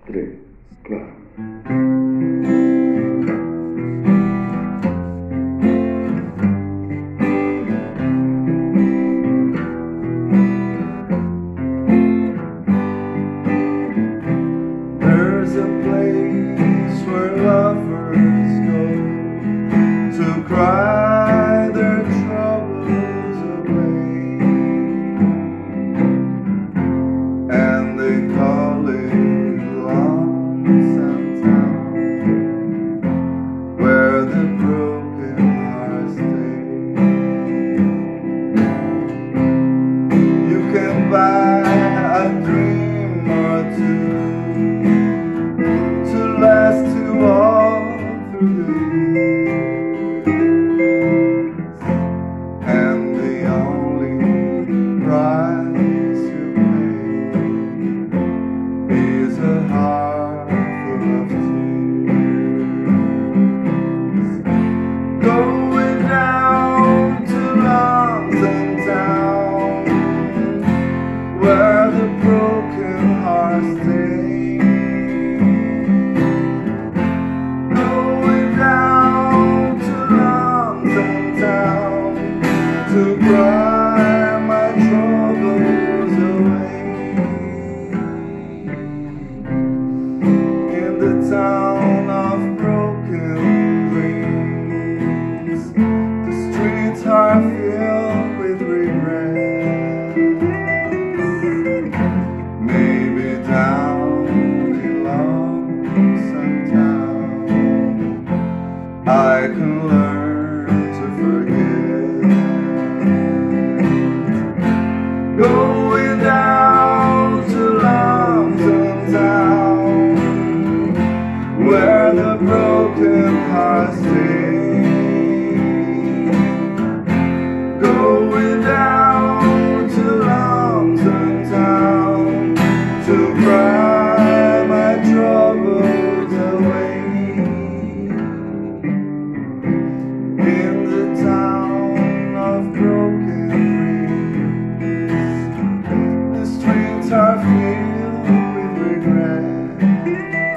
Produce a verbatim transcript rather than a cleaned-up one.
tres, claro. There's a place where lovers go to cry their troubles away, and they call it Lonesome Town, where the broken hearts stay. You can buy a dream or two to last you all through the years, and the only price you pay is a heart full of tears. Going down to Lonesome Town, where the broken hearts stay. To cry my troubles away. In the town of broken dreams, the streets are filled with regret. Maybe down in Lonesome Town I can learn to forget. Going down to Lonesome Town, where the broken hearts stay. Going down to Lonesome Town to cry my troubles away. In the town of broken are filled with regret.